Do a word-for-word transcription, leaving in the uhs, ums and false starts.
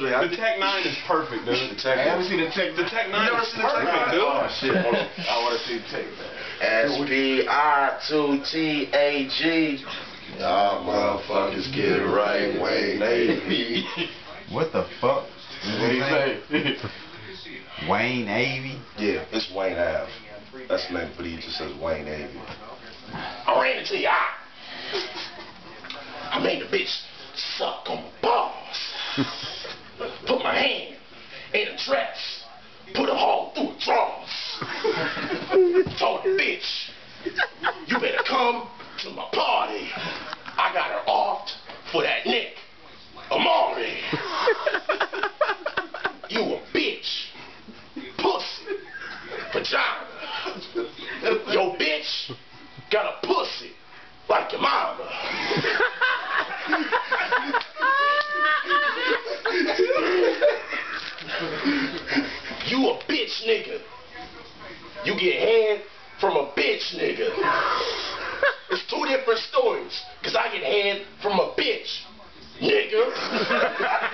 Honestly, I the Tech nine is perfect, dude. The Tech. I haven't seen the Tech. The Tech nine you never is seen the Tech perfect, nine? dude. Oh shit! I want to see the Tech man. S P I two T A G. Y'all motherfuckers get it right, Wayne Navy. What the fuck? What do you say? Wayne Navy? Yeah, it's Wayne Ave. That's the name, but he just says Wayne Navy. I ran into the eye. I made the bitch suck on my balls. Put my hand in a dress. Put a hole through her drawers. Told the bitch, you better come to my party. I got her off for that Nick Amari. You a bitch. Pussy. Vagina. Yo bitch got a pussy like your mama. You a bitch nigga. You get head from a bitch nigga. It's two different stories. Cause I get head from a bitch nigga.